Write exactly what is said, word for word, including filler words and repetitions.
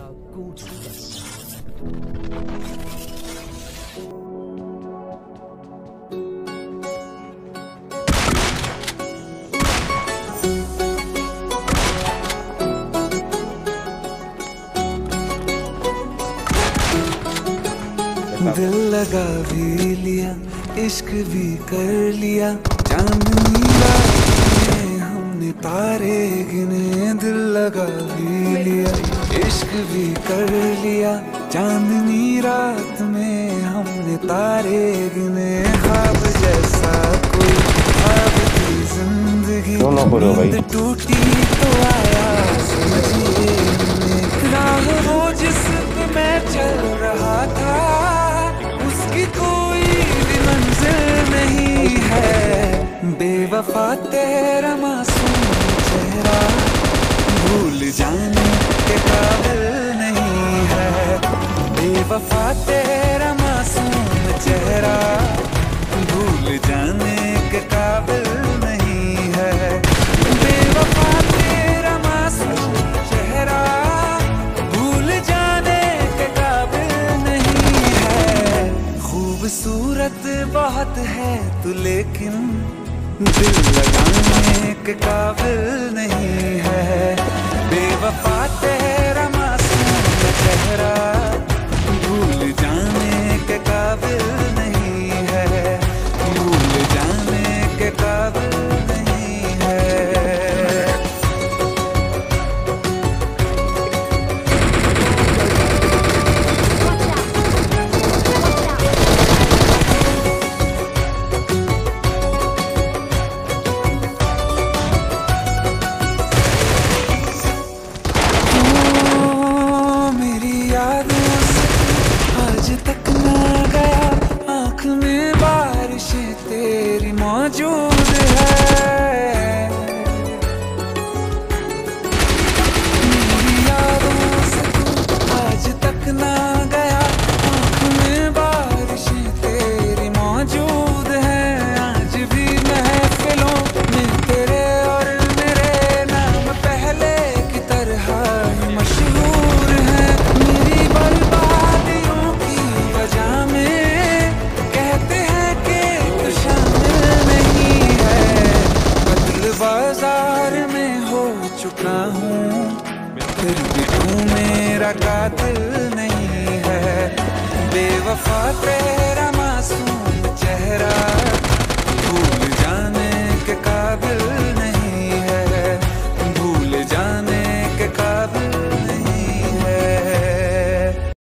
मेरा गूंज उठा। दिल लगा भी लिया, इश्क भी कर लिया, चांदनी रात में हमने तारे गिने। दिल लगा भी लिया, इश्क भी कर लिया, चांदनी रात में हमने तारे गिने। ख्वाब जैसा कोई ख्वाब की जिंदगी, नींद टूटी तो आया समझिए हमने। राह वो जिस पे मैं चल रहा था, उसकी कोई भी मंजिल नहीं है। बेवफा तेरा मासूम चेहरा भूल जाने के काबिल नहीं है। बेवफा तेरा मासूम चेहरा भूल जाने के काबिल नहीं है। बेवफा तेरा मासूम चेहरा भूल जाने के काबिल नहीं है। खूबसूरत बहुत है तू, लेकिन दिल लगाने के काबिल नहीं है। बेवफा तेरा मासूम चेहरा भूल जाने के काबिल नहीं है। भूल जाने के काबिल नहीं है। आज तक ना गया आँख में बारिशें तेरी मौजूद है। मेरी यादों से तू आज तक ना गया, आँख में बारिशें तेरी मौजूद है। आज भी महफिलों में तेरे और मेरे नाम पहले की तरह ही मशहूर है। मेरी बर्बादियों की वजह में कहते हैं कि तू शामिल नहीं है। कत्ल बाजार में हो चुका हूँ, फिर भी तू मेरा कातिल नहीं है। बेवफा तेरा मासूम चेहरा